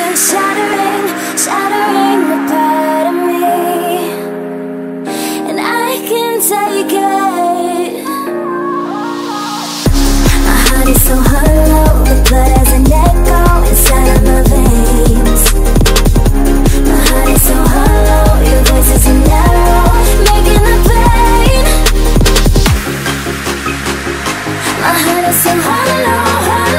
you're shattering, shattering the part of me, and I can take it. My heart is so hollow, the blood has an echo inside of my veins. My heart is so hollow, your voice is an arrow, making the pain. My heart is so hollow.